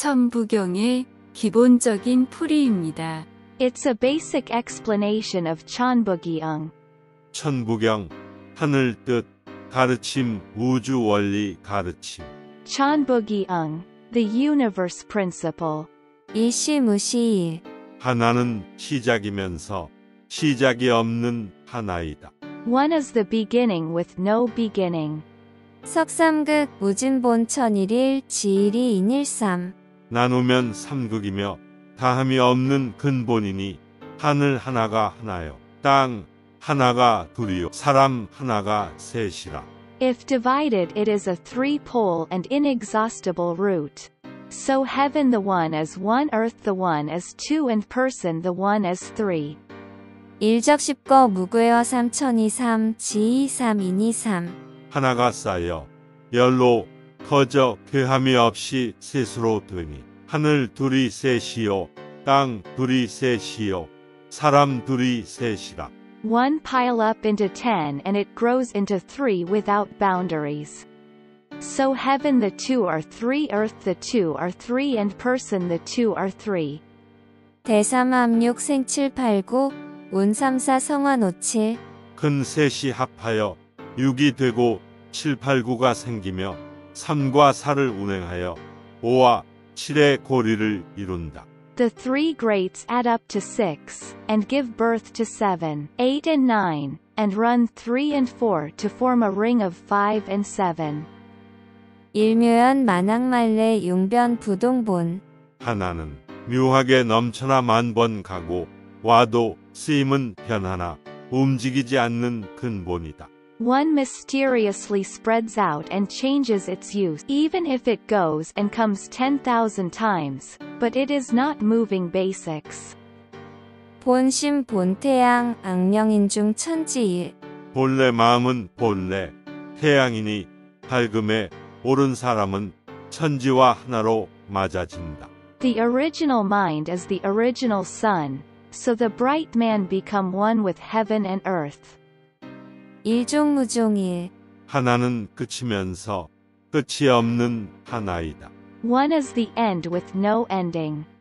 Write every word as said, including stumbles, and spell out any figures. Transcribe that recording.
천부경의 기본적인 풀이입니다. It's a basic explanation of Cheonbugyung. 천부경, 하늘 뜻, 가르침, 우주 원리 가르침. Cheonbugyung, the universe principle. 일시무시일. 하나는 시작이면서 시작이 없는 하나이다. One is the beginning with no beginning. 석삼극 무진본 천일일 지일이 인일삼. 나누면 삼극이며 다함이 없는 근본이니 하늘 하나가 하나요. 땅 하나가 둘이요. 사람 하나가 셋이라. If divided, it is a three-pole and inexhaustible root. So heaven the one is one, earth the one is two, and person the one is three. 일적십거 무괴와 삼천이삼 지이삼 인이삼. 하나가 쌓여 열로 커져 괴함이 없이 셋으로 되니 하늘 둘이 셋이요 땅 둘이 셋이요 사람 둘이 셋이라. One pile up into ten and it grows into three without boundaries. So heaven the two are three, earth the two are three, and person the two are three. 대삼함육 생칠팔구 운삼사 성환오칠. 큰 셋이 합하여 육이 되고 칠팔구가 생기며 삼과 사를 운행하여 오와 칠의 고리를 이룬다. The three greats add up to six, and give birth to seven, eight and nine, and run three and four to form a ring of five and seven. 일묘연 만학말래 융변 부동본. 하나는 묘하게 넘쳐나 만 번 가고 와도 쓰임은 변하나 움직이지 않는 근본이다. One mysteriously spreads out and changes its use, even if it goes and comes ten thousand times, but it is not moving basics. 본심 본태양 악령인중 천지일. 본래 마음은 본래 태양이니 밝음에 옳은 사람은 천지와 하나로 맞아진다. The original mind is the original sun, so the bright man become one with heaven and earth. 일종무종일. 하나는 끝이면서 끝이 없는 하나이다. One is the end with no ending.